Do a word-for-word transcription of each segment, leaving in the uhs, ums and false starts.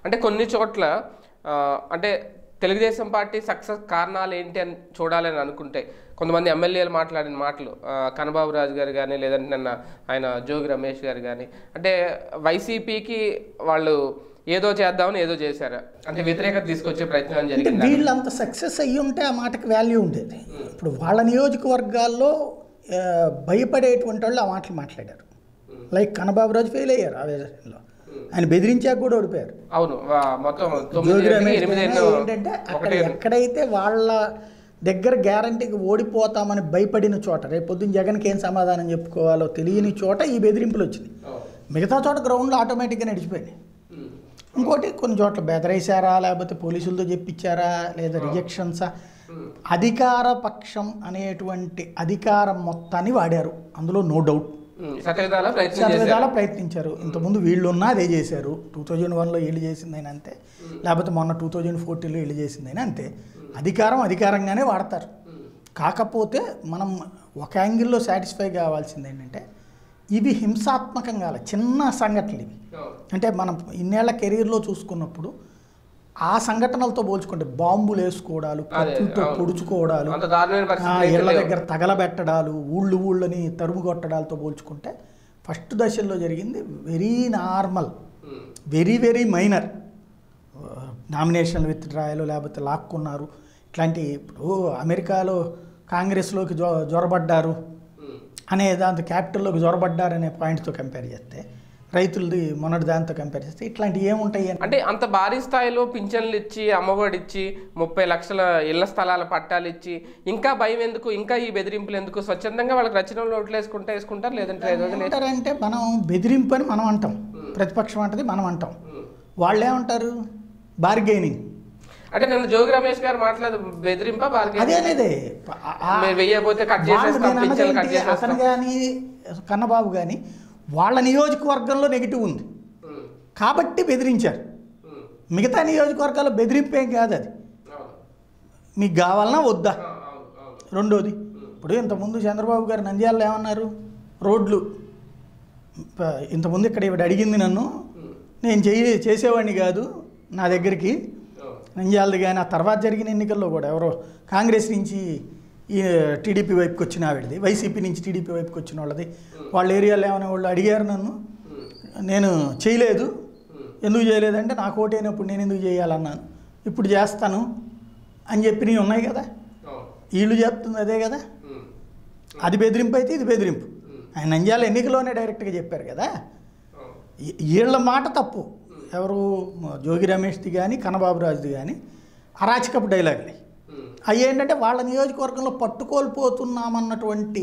అంటే కొన్ని చోట్ల అంటే తెలుగుదేశం పార్టీ సక్సెస్ కారణాలు ఏంటి అని చూడాలని అనుకుంటే కొంతమంది ఎమ్మెల్యేలు మాట్లాడిన మాటలు కన్నబాబు రాజు గారు కానీ లేదంటే నిన్న ఆయన జోగి రమేష్ గారు కానీ అంటే వైసీపీకి వాళ్ళు ఏదో చేద్దామని ఏదో చేశారు అంటే వ్యతిరేకత తీసుకొచ్చే ప్రయత్నం జరిగింది. వీళ్ళు అంత సక్సెస్ అయ్యి ఉంటే ఆ మాటకి వాల్యూ ఉండేది. ఇప్పుడు వాళ్ళ నియోజకవర్గాల్లో భయపడేటువంటి వాళ్ళు ఆ మాటలు మాట్లాడారు. లైక్ కన్నబాబు రాజు ఫెయిల్ అయ్యారు ఆ విషయంలో, ఆయన బెదిరించాక కూడా ఓడిపోయారు. అవును, మొత్తం ఏంటంటే అక్కడ ఎక్కడైతే వాళ్ళ దగ్గర గ్యారంటీకి ఓడిపోతామని భయపడిన చోట, రేపు పొద్దున్న జగన్కి ఏం సమాధానం చెప్పుకోవాలో తెలియని చోట ఈ బెదిరింపులు వచ్చినాయి. మిగతా చోట గ్రౌండ్లో ఆటోమేటిక్గా నడిచిపోయినాయి. ఇంకోటి కొన్ని చోట్ల బెదరేశారా, లేకపోతే పోలీసులతో చెప్పించారా, లేదా రిజెక్షన్సా, అధికార పక్షం అనేటువంటి అధికారం మొత్తాన్ని వాడారు, అందులో నో డౌట్. శతవిధాలా ప్రయత్నించారు. ఇంతకుముందు వీళ్ళు ఉన్నా అదే చేశారు. టూ థౌజండ్ వన్లో వీళ్ళు చేసిందైనా అంతే, లేకపోతే మొన్న టూ థౌజండ్ ఫోర్టీన్లో వీళ్ళు చేసిందైనా అంతే. అధికారం అధికారంగానే వాడతారు. కాకపోతే మనం ఒక యాంగిల్లో సాటిస్ఫై కావాల్సింది ఏంటంటే ఇవి హింసాత్మకంగా చిన్న సంఘటనలు ఇవి. అంటే మనం ఇన్నేళ్ల కెరీర్లో చూసుకున్నప్పుడు ఆ సంఘటనలతో పోల్చుకుంటే బాంబులు వేసుకోవడాలు, కత్తులతో పొడుచుకోవడాలు, ఇళ్ల దగ్గర తగలబెట్టడాలు, ఊళ్ళు ఊళ్ళని తరుము కొట్టడాలతో పోల్చుకుంటే ఫస్ట్ దశల్లో జరిగింది very normal, very very minor. నామినేషన్లు విత్డ్రాయలు, లేకపోతే లాక్కున్నారు, ఇట్లాంటి. ఇప్పుడు అమెరికాలో కాంగ్రెస్లోకి జొ జొరబడ్డారు అనే దాంతో, క్యాపిటల్లోకి జొరబడ్డారనే పాయింట్తో కంపేర్ చేస్తే, రైతులది మొన్నటి దాంతో కంపేర్ చేస్తే ఇట్లాంటివి ఏముంటాయి అంటే అంత భారీ స్థాయిలో పింఛన్లు ఇచ్చి, అమ్మఒడి ఇచ్చి, ముప్పై లక్షల ఇళ్ల స్థలాల పట్టాలు ఇచ్చి, ఇంకా భయం ఎందుకు, ఇంకా ఈ బెదిరింపులు ఎందుకు? స్వచ్ఛందంగా వాళ్ళకి నచ్చిన ఓట్లు వేసుకుంటే వేసుకుంటారు, లేదంటే అంటే మనం బెదిరింపు అని మనం అంటాం, ప్రతిపక్షం అంటది మనం అంటాం, వాళ్ళు ఏమంటారు బార్గెయినింగ్. అంటే నన్ను జోగి రమేష్ గారు మాట్లాడు బెదిరింప అదేనేదే అతను కానీ కన్నబాబు కానీ వాళ్ళ నియోజకవర్గంలో నెగిటివ్ ఉంది కాబట్టి బెదిరించారు. మిగతా నియోజకవర్గాల్లో బెదిరింపేం కాదు, అది మీకు కావాలన్నా వద్దా. రెండోది, ఇప్పుడు ఇంతకుముందు చంద్రబాబు గారు నంద్యాలలో ఏమన్నారు, రోడ్లు ఇంతకుముందు ఇక్కడ ఇవిడ అడిగింది నన్ను, నేను చేయ చేసేవాడిని కాదు, నా దగ్గరికి నంద్యాలది. కానీ ఆ తర్వాత జరిగిన ఎన్నికల్లో కూడా ఎవరో కాంగ్రెస్ నుంచి ఈ టీడీపీ వైపుకి వచ్చిన ఆవిడది, వైసీపీ నుంచి టీడీపీ వైపుకి వచ్చిన వాళ్ళది, వాళ్ళ ఏరియాలో ఏమైనా వాళ్ళు అడిగారు నన్ను, నేను చేయలేదు. ఎందుకు చేయలేదంటే నాకు ఓటైనప్పుడు నేను ఎందుకు చేయాలన్నాను, ఇప్పుడు చేస్తాను అని చెప్పినవి ఉన్నాయి కదా. వీళ్ళు చెప్తుంది అదే కదా, అది బెదిరింపు అయితే ఇది బెదిరింపు. ఆయన నంద్యాల ఎన్నికలోనే డైరెక్ట్గా చెప్పారు కదా. వీళ్ళ మాట తప్పు, ఎవరు జోగి రమేష్ది కానీ కన్నబాబు రాజుది కానీ అరాచకపు డైలాగులు అవి ఏంటంటే వాళ్ళ నియోజకవర్గంలో పట్టుకోల్పోతున్నామన్నటువంటి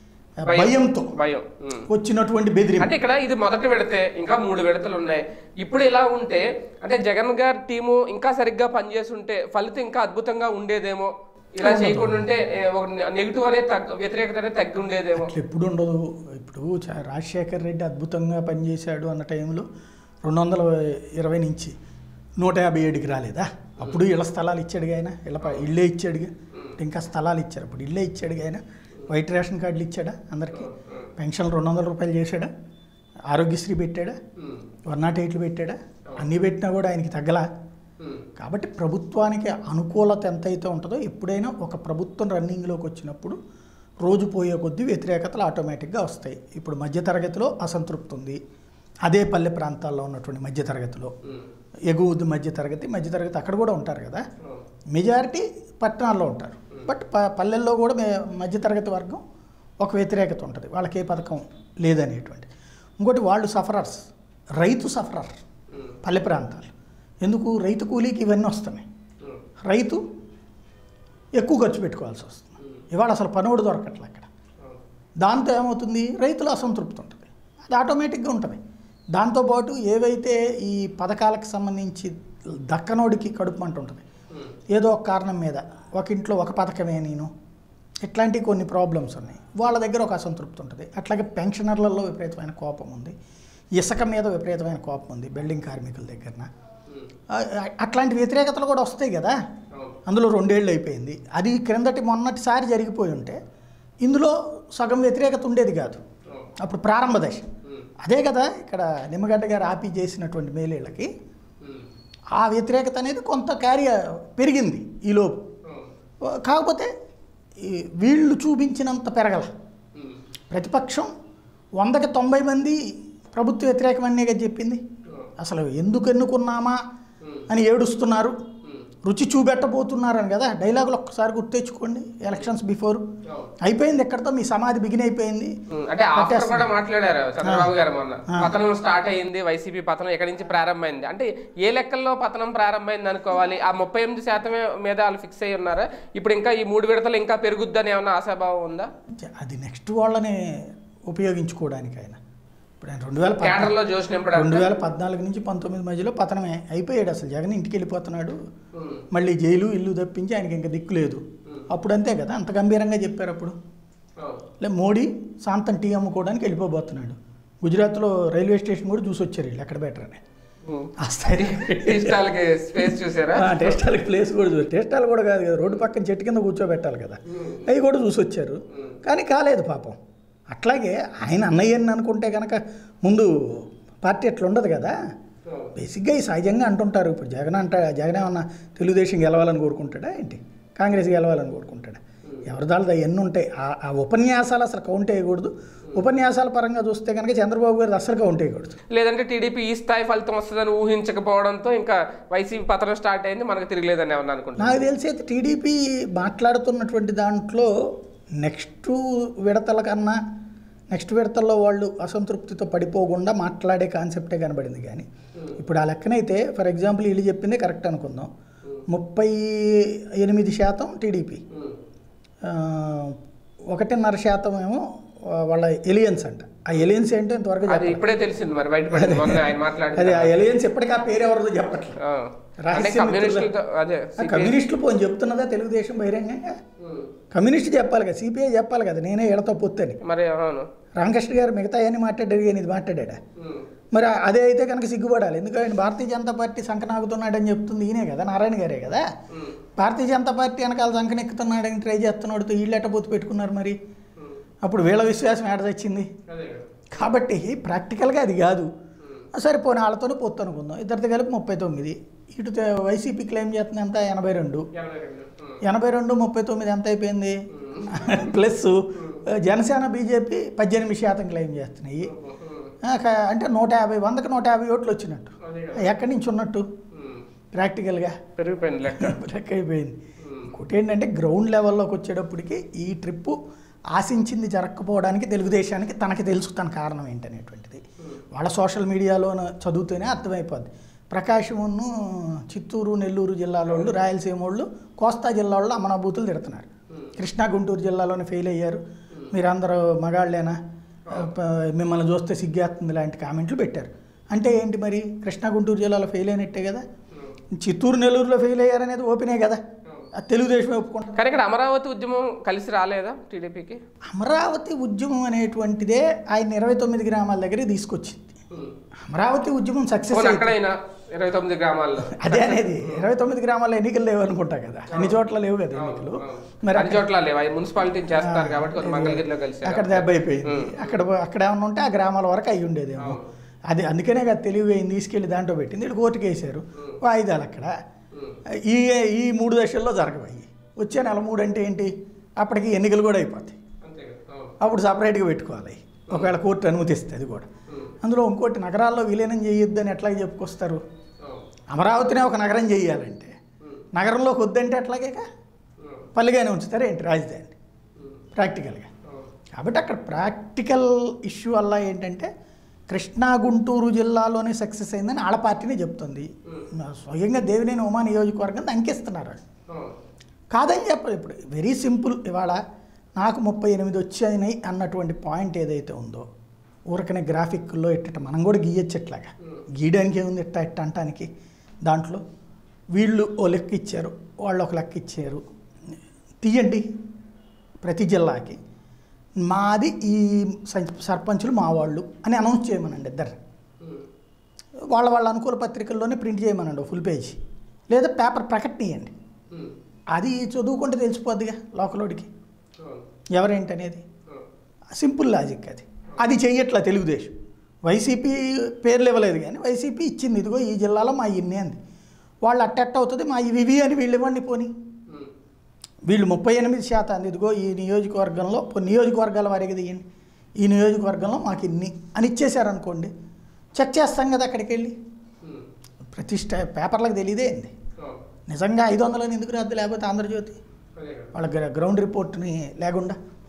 భయంతో వచ్చినటువంటి బెదిరింపు. అంటే ఇక్కడ ఇది మొదటి విడతే, ఇంకా మూడు విడతలు ఉన్నాయి. ఇప్పుడు ఇలా ఉంటే అంటే జగన్ గారి టీము ఇంకా సరిగ్గా పనిచేస్తుంటే ఫలితం ఇంకా అద్భుతంగా ఉండేదేమో, ఇలా చేయకుండా ఉంటే నెగిటివ్ అనేది తగ్గ వ్యతిరేకత అనేది తగ్గి ఉండేదేమో. ఎప్పుడు ఉండదు. ఇప్పుడు రాజశేఖర్ రెడ్డి అద్భుతంగా పనిచేశాడు అన్న టైంలో రెండు వందల ఇరవై నుంచి నూట యాభై ఏడుకి రాలేదా? అప్పుడు ఇళ్ల స్థలాలు ఇచ్చాడుగా ఆయన, ఇళ్ళ ఇళ్ళే ఇచ్చాడుగా, ఇంకా స్థలాలు ఇచ్చారు. అప్పుడు ఇళ్ళే ఇచ్చాడుగా ఆయన. వైట్ రేషన్ కార్డులు ఇచ్చాడా అందరికీ? పెన్షన్లు రెండు వందల రూపాయలు చేశాడా? ఆరోగ్యశ్రీ పెట్టాడా? వన్ నాట్ ఎయిట్లు పెట్టాడా? అన్నీ పెట్టినా కూడా ఆయనకి తగ్గలా. కాబట్టి ప్రభుత్వానికి అనుకూలత ఎంతైతే ఉంటుందో, ఎప్పుడైనా ఒక ప్రభుత్వం రన్నింగ్లోకి వచ్చినప్పుడు రోజు పోయే కొద్దీ వ్యతిరేకతలు ఆటోమేటిక్గా వస్తాయి. ఇప్పుడు మధ్యతరగతిలో అసంతృప్తి ఉంది, అదే పల్లె ప్రాంతాల్లో ఉన్నటువంటి మధ్యతరగతిలో, ఎగువ మధ్యతరగతి మధ్యతరగతి అక్కడ కూడా ఉంటారు కదా, మెజారిటీ పట్టణాల్లో ఉంటారు. బట్ ప పల్లెల్లో కూడా మధ్యతరగతి వర్గం ఒక వ్యతిరేకత ఉంటుంది, వాళ్ళకి ఏ పథకం లేదనేటువంటి. ఇంకోటి వాళ్ళు సఫరర్స్, రైతు సఫరర్ పల్లె ప్రాంతాలు. ఎందుకు? రైతు కూలీకి ఇవన్నీ వస్తున్నాయి, రైతు ఎక్కువ ఖర్చు పెట్టుకోవాల్సి వస్తుంది. ఇవాళ అసలు పనోడు దొరకట్లే అక్కడ. దాంతో ఏమవుతుంది, రైతులు అసంతృప్తి ఉంటుంది, అది ఆటోమేటిక్గా ఉంటుంది. దాంతోపాటు ఏవైతే ఈ పథకాలకు సంబంధించి దక్కనోడికి కడుపు మంట ఉంటుంది, ఏదో ఒక కారణం మీద ఒక ఇంట్లో ఒక పథకమే నేను, ఇట్లాంటి కొన్ని ప్రాబ్లమ్స్ ఉన్నాయి, వాళ్ళ దగ్గర ఒక అసంతృప్తి ఉంటుంది. అట్లాగే పెన్షనర్లలో విపరీతమైన కోపం ఉంది, ఇసుక మీద విపరీతమైన కోపం ఉంది బిల్డింగ్ కార్మికుల దగ్గరన. అట్లాంటి వ్యతిరేకతలు కూడా వస్తాయి కదా. అందులో రెండేళ్ళు అయిపోయింది, అది క్రిందటి మొన్నటిసారి జరిగిపోయి ఉంటే ఇందులో సగం వ్యతిరేకత ఉండేది కాదు అప్పుడు ప్రారంభ దశ. అదే కదా ఇక్కడ నిమ్మగడ్డ గారు ఆపి చేసినటువంటి మేలేళ్ళకి ఆ వ్యతిరేకత అనేది కొంత క్యారీ పెరిగింది ఈలోపు. కాకపోతే వీళ్ళు చూపించినంత పెరగల. ప్రతిపక్షం వందకి తొంభై మంది ప్రభుత్వ వ్యతిరేకమనేగా చెప్పింది. అసలు ఎందుకు ఎన్నుకున్నామా అని ఏడుస్తున్నారు, రుచి చూపెట్టబోతున్నారని కదా డైలాగులు ఒక్కసారి గుర్తెచ్చుకోండి. ఎలక్షన్స్ బిఫోర్ అయిపోయింది, ఎక్కడితో మీ సమాధి బిగిన్ అయిపోయింది. అంటే ఆఫ్టర్ కూడా మాట్లాడారు చంద్రబాబు గారు మొన్న, పతనం స్టార్ట్ అయ్యింది, వైసీపీ పతనం ఎక్కడి నుంచి ప్రారంభమైంది అంటే ఏ లెక్కల్లో పతనం ప్రారంభమైంది అనుకోవాలి? ఆ ముప్పై ఎనిమిది శాతమే మీద వాళ్ళు ఫిక్స్ అయ్యి ఉన్నారా? ఇప్పుడు ఇంకా ఈ మూడు విడతలు ఇంకా పెరుగుద్దని ఏమన్నా ఆశాభావం ఉందా? అది నెక్స్ట్ వాళ్ళని ఉపయోగించుకోవడానికి ఆయన ఇప్పుడు ఆయన రెండు వేల కేడర్లో జోష్ నింపడం రెండు వేల పద్నాలుగు నుంచి పంతొమ్మిది మధ్యలో పతనమే అయిపోయాడు. అసలు జగన్ ఇంటికి వెళ్ళిపోతున్నాడు, మళ్ళీ జైలు ఇల్లు తప్పించి ఆయనకి ఇంకా దిక్కు లేదు. అప్పుడు అంతే కదా, అంత గంభీరంగా చెప్పారు అప్పుడు. లే మోడీ శాంతం టీ అమ్ముకోవడానికి వెళ్ళిపోబోతున్నాడు. గుజరాత్లో రైల్వే స్టేషన్ కూడా చూసి వచ్చారు వీళ్ళు ఎక్కడ బెటర్ అని. ఆ స్థాయి స్పేస్ చూసారా? టేస్ట్ హాల్కి ప్లేస్ కూడా చూసారు. టేస్ట్ హాల్ కూడా కాదు కదా, రోడ్డు పక్కన చెట్టు కింద కూర్చోబెట్టాలి కదా, అవి కూడా చూసి వచ్చారు. కానీ కాలేదు పాపం. అట్లాగే ఆయన అన్నయ్యని అనుకుంటే కనుక ముందు పార్టీ అట్లా ఉండదు కదా. బేసిక్గా ఈ సహజంగా అంటుంటారు. ఇప్పుడు జగన్ అంట జగన్ ఏమన్నా తెలుగుదేశం గెలవాలని కోరుకుంటాడా ఏంటి, కాంగ్రెస్ గెలవాలని కోరుకుంటాడా? ఎవరి దాళ్ళు ఎన్ని ఉంటాయి. ఆ ఉపన్యాసాలు అసలు కౌంట్ వేయకూడదు. ఉపన్యాసాల పరంగా చూస్తే కనుక చంద్రబాబు గారు అసలు కౌంట్ వేయకూడదు. లేదంటే టీడీపీ ఈ స్థాయి ఫలితం వస్తుందని ఊహించకపోవడంతో ఇంకా వైసీపీ పతనం స్టార్ట్ అయింది, మనకు తిరగలేదని ఏమన్నా అనుకుంటున్నాను. నాకు తెలిసి అయితే టీడీపీ మాట్లాడుతున్నటువంటి దాంట్లో నెక్స్ట్ విడతల కన్నా నెక్స్ట్ విడతల్లో వాళ్ళు అసంతృప్తితో పడిపోకుండా మాట్లాడే కాన్సెప్టే కనబడింది. కానీ ఇప్పుడు ఆ లెక్కనైతే ఫర్ ఎగ్జాంపుల్ వీళ్ళు చెప్పిందే కరెక్ట్ అనుకుందాం, ముప్పై ఎనిమిది శాతం టీడీపీ, ఒకటిన్నర శాతం ఏమో వాళ్ళ ఎలియన్స్ అంట. ఆ ఎలియన్స్ ఏంటో ఇంతవరకు ఇప్పుడే తెలిసింది మరి బయటపడింది ఆయన మాట్లాడి. అదే ఆ ఎలియన్స్ ఎప్పటికీ ఆ పేరు ఎవరిదో చెప్పట్లేదు. కమ్యూనిస్టులు పోని చెప్తున్నదా తెలుగుదేశం బహిరంగంగా? కమ్యూనిస్ట్ చెప్పాలి కదా, సిపిఐ చెప్పాలి కదా నేనే ఎడతో పొత్తని. మరి రామకృష్ణ గారు మిగతా అన్ని మాట్లాడారు కానీ ఇది మాట్లాడా. మరి అదే అయితే కనుక సిగ్గుపడాలి. ఎందుకంటే భారతీయ జనతా పార్టీ సంకనాగుతున్నాడని చెప్తుంది ఈయనే కదా, నారాయణ గారే కదా. భారతీయ జనతా పార్టీ వెనకాల సంకనెక్కుతున్నాడని ట్రై చేస్తున్నాడు, వీళ్ళు ఎట్ట పొత్తు పెట్టుకున్నారు మరి? అప్పుడు వీళ్ళ విశ్వాసం ఏడ తెచ్చింది? కాబట్టి ప్రాక్టికల్గా అది కాదు. సరే పోనీ వాళ్ళతోనే పొత్తు అనుకుందాం, ఇద్దరితో కలిపి ముప్పై తొమ్మిది. ఇటు వైసీపీ క్లెయిమ్ చేస్తుంది ఎంత, ఎనభై రెండు ఎనభై రెండు ముప్పై తొమ్మిది ఎంత అయిపోయింది? ప్లస్ జనసేన బీజేపీ పద్దెనిమిది శాతం క్లెయిమ్ చేస్తున్నాయి. అంటే నూట యాభై వందకి నూట యాభై ఓట్లు వచ్చినట్టు. ఎక్కడి నుంచి ఉన్నట్టు ప్రాక్టికల్గా పెరిగిపోయింది, లెక్క అయిపోయింది. ఇంకోటి ఏంటంటే గ్రౌండ్ లెవెల్లోకి వచ్చేటప్పటికి ఈ ట్రిప్పు ఆశించింది జరగకపోవడానికి తెలుగుదేశానికి తనకి తెలుసు తన కారణం ఏంటనేటువంటిది. వాళ్ళ సోషల్ మీడియాలో చదివితేనే అర్థమైపోద్ది. ప్రకాశమును చిత్తూరు నెల్లూరు జిల్లాల వాళ్ళు, రాయలసీమ వాళ్ళు, కోస్తా జిల్లా వాళ్ళు అమనాభూతులు తిడుతున్నారు. కృష్ణా గుంటూరు జిల్లాలోనే ఫెయిల్ అయ్యారు, మీరందరూ మగాళ్ళేనా, మిమ్మల్ని చూస్తే సిగ్గేస్తుంది లాంటి కామెంట్లు పెట్టారు. అంటే ఏంటి మరి, కృష్ణా గుంటూరు జిల్లాలో ఫెయిల్ అయినట్టే కదా, చిత్తూరు నెల్లూరులో ఫెయిల్ అయ్యారనేది ఓపెనే కదా, తెలుగుదేశమే ఒప్పుకుంటాం. కానీ ఇక్కడ అమరావతి ఉద్యమం కలిసి రాలేదా టీడీపీకి? అమరావతి ఉద్యమం అనేటువంటిదే ఆయన ఇరవై తొమ్మిది గ్రామాల దగ్గర తీసుకొచ్చింది. అమరావతి ఉద్యమం సక్సెస్ ఇరవై తొమ్మిది గ్రామాల్లో అదే అనేది ఇరవై తొమ్మిది గ్రామాల్లో ఎన్నికలు లేవు అనుకుంటా కదా, అన్ని చోట్ల లేవు కదా ఎన్నికలు. మరి అన్ని చోట్ల లేవు, మున్సిపాలిటీ చేస్తారు కాబట్టి మంగళగిరిలో కలిసి అక్కడ దెబ్బ అయిపోయింది. అక్కడ అక్కడ ఏమన్నా ఉంటే ఆ గ్రామాల వరకు అయ్యి ఉండేదేమో. అది అందుకనే కదా తెలివి తీసుకెళ్ళి దాంట్లో పెట్టింది. ఇక్కడ కోర్టుకు వేసారు వాయిదాలు. అక్కడ ఈ ఈ మూడు దశల్లో జరగబోయి వచ్చే నెల మూడు అంటే ఏంటి, అప్పటికి ఎన్నికలు కూడా అయిపోతాయి. అప్పుడు సపరేట్గా పెట్టుకోవాలి ఒకవేళ కోర్టు అనుమతిస్తే. అది కూడా అందులో ఇంకోటి, నగరాల్లో విలీనం చేయొద్దని ఎట్లాగే చెప్పుకొస్తారు. అమరావతినే ఒక నగరం చేయాలంటే నగరంలోకి వద్దంటే ఎట్లాగే పల్లిగానే ఉంచుతారు ఏంటి రాజధాని ప్రాక్టికల్గా. కాబట్టి అక్కడ ప్రాక్టికల్ ఇష్యూ వల్ల ఏంటంటే కృష్ణా గుంటూరు జిల్లాలోనే సక్సెస్ అయిందని ఆడ పార్టీనే చెప్తుంది. స్వయంగా దేవినేని ఉమా నియోజకవర్గం అంకిస్తున్నారు. కాదని చెప్పరు. ఇప్పుడు వెరీ సింపుల్, ఇవాళ నాకు ముప్పై ఎనిమిది వచ్చాయినాయి అన్నటువంటి పాయింట్ ఏదైతే ఉందో ఊరకనే గ్రాఫిక్లో ఎట్ట మనం కూడా గీయచ్చు. ఎట్లాగా గీయడానికి ఏముంది, ఎట్ట ఎట్ట అంటానికి. దాంట్లో వీళ్ళు ఓ లెక్క ఇచ్చారు, వాళ్ళు ఒక లెక్క ఇచ్చారు, తీయండి ప్రతి జిల్లాకి మాది ఈ సర్పంచులు మా వాళ్ళు అని అనౌన్స్ చేయమనండి. ఇద్దరు వాళ్ళ వాళ్ళ అనుకూల పత్రికల్లోనే ప్రింట్ చేయమనండి ఫుల్ పేజీ, లేదా పేపర్ ప్రకటనీయండి. అది చదువుకుంటే తెలిసిపోద్దిగా లోకలోడికి ఎవరేంటనేది. సింపుల్ లాజిక్ అది. అది చెయ్యట్లా తెలుగుదేశం. వైసీపీ పేర్లు ఇవ్వలేదు కానీ వైసీపీ ఇచ్చింది, ఇదిగో ఈ జిల్లాలో మా ఇన్ని అంది. వాళ్ళు అట్టెట్ట అవుతుంది మా ఇవి ఇవి అని వీళ్ళు ఇవ్వండి పోని. వీళ్ళు ముప్పై ఎనిమిది శాతం ఇదిగో ఈ నియోజకవర్గంలో నియోజకవర్గాల వారికి తీయండి, ఈ నియోజకవర్గంలో మాకు ఇన్ని అని ఇచ్చేశారనుకోండి, చెక్ చేస్తాం కదా అక్కడికి వెళ్ళి. ప్రతిష్ట పేపర్లకు తెలియదే ఏంది నిజంగా ఐదు వందలని ఎందుకు రద్దు లేకపోతే ఆంధ్రజ్యోతి వాళ్ళ గ్రౌండ్ రిపోర్ట్ని లేకుండా